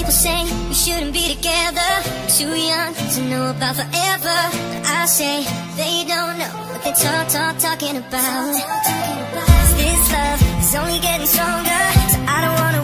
people say we shouldn't be together, too young to know about forever. But I say they don't know what they talking about. This love is only getting stronger, so I don't wanna